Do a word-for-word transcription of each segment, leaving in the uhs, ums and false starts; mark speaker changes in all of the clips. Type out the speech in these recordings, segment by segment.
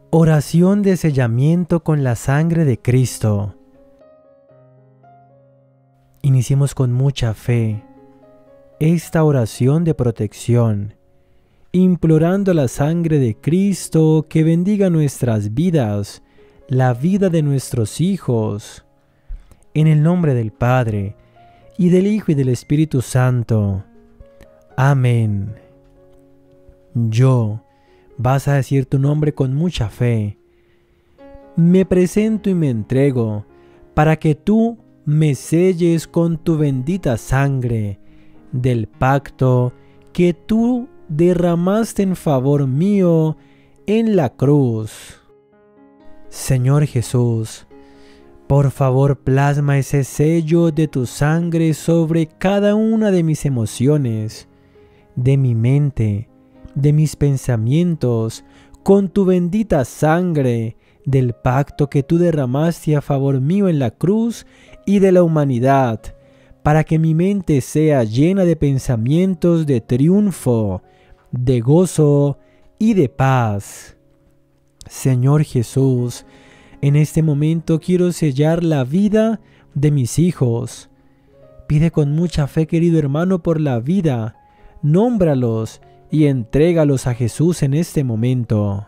Speaker 1: Oración de sellamiento con la sangre de Cristo. Iniciemos con mucha fe esta oración de protección, implorando la sangre de Cristo que bendiga nuestras vidas, la vida de nuestros hijos. En el nombre del Padre, y del Hijo y del Espíritu Santo. Amén. Yo, vas a decir tu nombre con mucha fe. Me presento y me entrego para que tú me selles con tu bendita sangre del pacto que tú derramaste en favor mío en la cruz. Señor Jesús, por favor plasma ese sello de tu sangre sobre cada una de mis emociones, de mi mente, de mis pensamientos, con tu bendita sangre del pacto que tú derramaste a favor mío en la cruz y de la humanidad, para que mi mente sea llena de pensamientos de triunfo, de gozo y de paz. Señor Jesús, en este momento quiero sellar la vida de mis hijos. Pide con mucha fe, querido hermano, por la vida. Nómbralos y entrégalos a Jesús en este momento.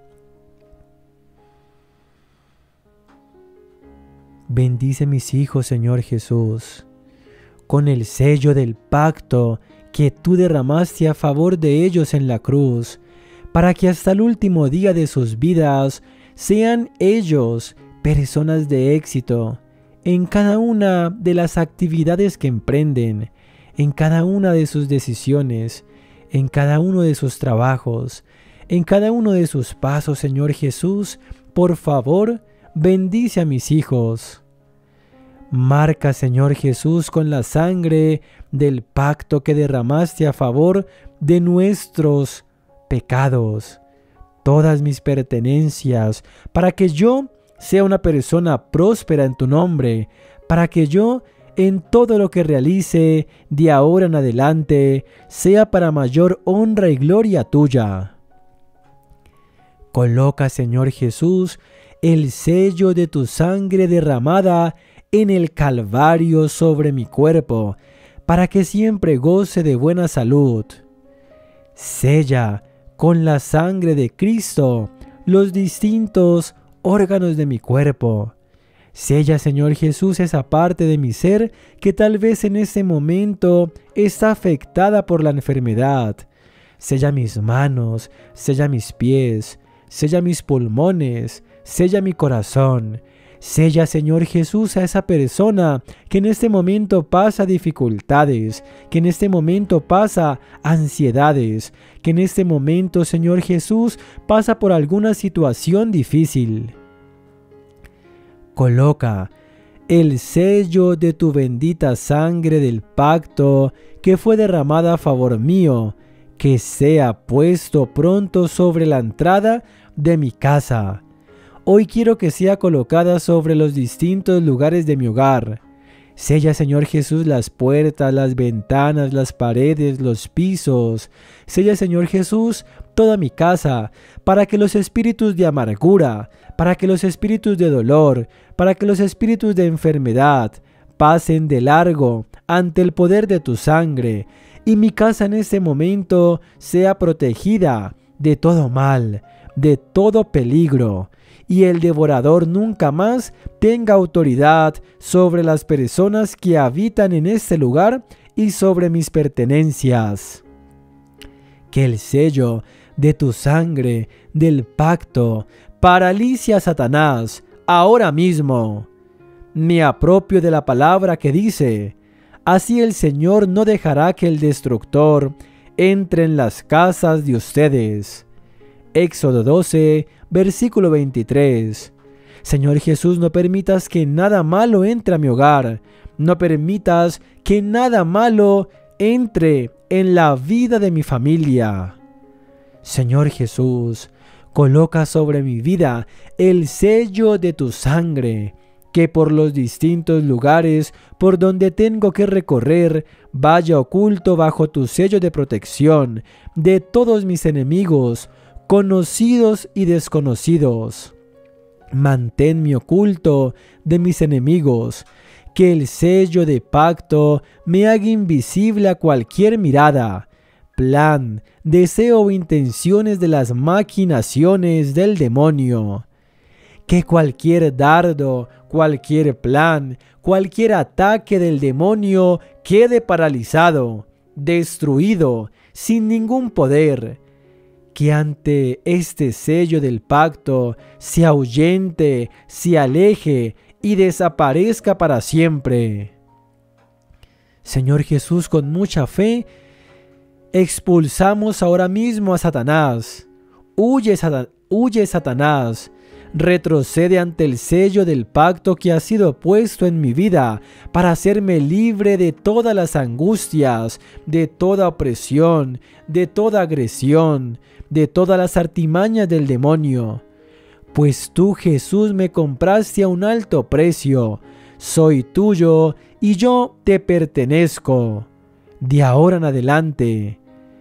Speaker 1: Bendice mis hijos, Señor Jesús, con el sello del pacto que tú derramaste a favor de ellos en la cruz, para que hasta el último día de sus vidas sean ellos personas de éxito en cada una de las actividades que emprenden, en cada una de sus decisiones, en cada uno de sus trabajos, en cada uno de sus pasos. Señor Jesús, por favor, bendice a mis hijos. Marca, Señor Jesús, con la sangre del pacto que derramaste a favor de nuestros pecados, todas mis pertenencias, para que yo sea una persona próspera en tu nombre, para que yo en todo lo que realice de ahora en adelante sea para mayor honra y gloria tuya. Coloca, Señor Jesús, el sello de tu sangre derramada en el Calvario sobre mi cuerpo, para que siempre goce de buena salud. Sella con la sangre de Cristo los distintos órganos de mi cuerpo. Sella, Señor Jesús, esa parte de mi ser que tal vez en este momento está afectada por la enfermedad. Sella mis manos, sella mis pies, sella mis pulmones, sella mi corazón. Sella, Señor Jesús, a esa persona que en este momento pasa dificultades, que en este momento pasa ansiedades, que en este momento, Señor Jesús, pasa por alguna situación difícil. Coloca el sello de tu bendita sangre del pacto que fue derramada a favor mío, que sea puesto pronto sobre la entrada de mi casa. Hoy quiero que sea colocada sobre los distintos lugares de mi hogar. Sella, Señor Jesús, las puertas, las ventanas, las paredes, los pisos. Sella, Señor Jesús, toda mi casa, para que los espíritus de amargura, para que los espíritus de dolor, para que los espíritus de enfermedad pasen de largo ante el poder de tu sangre, y mi casa en este momento sea protegida de todo mal, de todo peligro, y el devorador nunca más tenga autoridad sobre las personas que habitan en este lugar y sobre mis pertenencias. Que el sello de tu sangre del pacto paralice a Satanás ahora mismo. Me apropio de la palabra que dice: así el Señor no dejará que el destructor entre en las casas de ustedes. Éxodo doce, versículo veintitrés. Señor Jesús, no permitas que nada malo entre a mi hogar. No permitas que nada malo entre en la vida de mi familia. Señor Jesús, coloca sobre mi vida el sello de tu sangre, que por los distintos lugares por donde tengo que recorrer vaya oculto bajo tu sello de protección de todos mis enemigos, conocidos y desconocidos. Manténme oculto de mis enemigos, que el sello de pacto me haga invisible a cualquier mirada, plan, deseo o intenciones de las maquinaciones del demonio. Que cualquier dardo, cualquier plan, cualquier ataque del demonio quede paralizado, destruido, sin ningún poder. Que ante este sello del pacto se ahuyente, se aleje y desaparezca para siempre. Señor Jesús, con mucha fe, expulsamos ahora mismo a Satanás. Huye, Satan- huye Satanás. Retrocede ante el sello del pacto que ha sido puesto en mi vida para hacerme libre de todas las angustias, de toda opresión, de toda agresión, de todas las artimañas del demonio. Pues tú, Jesús, me compraste a un alto precio. Soy tuyo y yo te pertenezco. De ahora en adelante,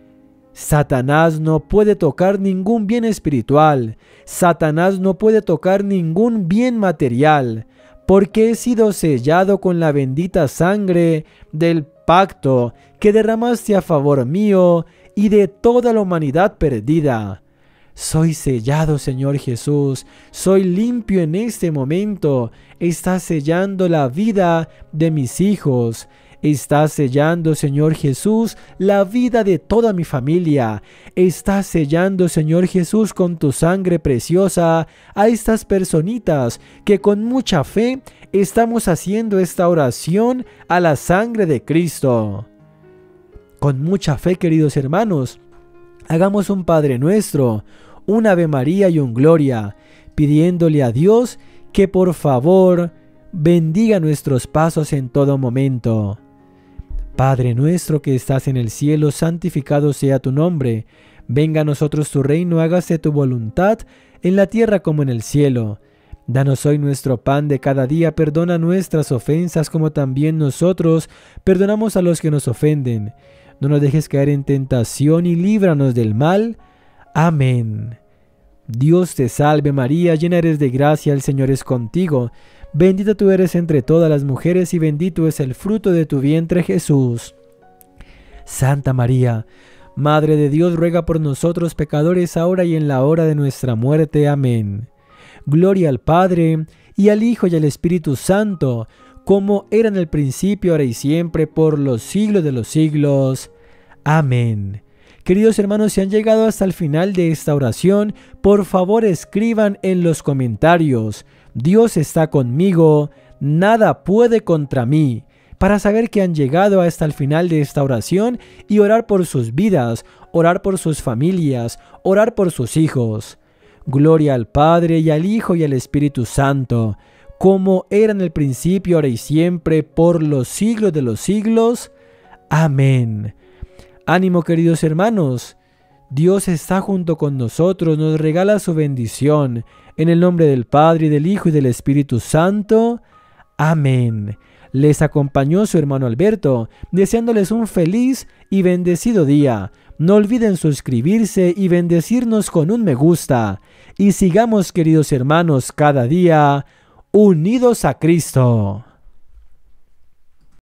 Speaker 1: Satanás no puede tocar ningún bien espiritual. Satanás no puede tocar ningún bien material, porque he sido sellado con la bendita sangre del pacto que derramaste a favor mío y de toda la humanidad perdida. Soy sellado, Señor Jesús. Soy limpio en este momento. Estás sellando la vida de mis hijos. Estás sellando, Señor Jesús, la vida de toda mi familia. Estás sellando, Señor Jesús, con tu sangre preciosa a estas personitas que con mucha fe estamos haciendo esta oración a la sangre de Cristo. Con mucha fe, queridos hermanos, hagamos un Padre Nuestro, un Ave María y un Gloria, pidiéndole a Dios que por favor bendiga nuestros pasos en todo momento. Padre nuestro que estás en el cielo, santificado sea tu nombre. Venga a nosotros tu reino, hágase tu voluntad, en la tierra como en el cielo. Danos hoy nuestro pan de cada día, perdona nuestras ofensas como también nosotros perdonamos a los que nos ofenden. No nos dejes caer en tentación y líbranos del mal. Amén. Dios te salve María, llena eres de gracia, el Señor es contigo. Bendita tú eres entre todas las mujeres y bendito es el fruto de tu vientre Jesús. Santa María, Madre de Dios, ruega por nosotros pecadores ahora y en la hora de nuestra muerte. Amén. Gloria al Padre, y al Hijo y al Espíritu Santo, como era en el principio, ahora y siempre, por los siglos de los siglos. Amén. Queridos hermanos, si han llegado hasta el final de esta oración, por favor escriban en los comentarios: Dios está conmigo, nada puede contra mí, para saber que han llegado hasta el final de esta oración y orar por sus vidas, orar por sus familias, orar por sus hijos. Gloria al Padre y al Hijo y al Espíritu Santo, como era en el principio, ahora y siempre, por los siglos de los siglos. Amén. Ánimo, queridos hermanos. Dios está junto con nosotros, nos regala su bendición. En el nombre del Padre, y del Hijo, y del Espíritu Santo. Amén. Les acompañó su hermano Alberto, deseándoles un feliz y bendecido día. No olviden suscribirse y bendecirnos con un me gusta. Y sigamos, queridos hermanos, cada día unidos a Cristo.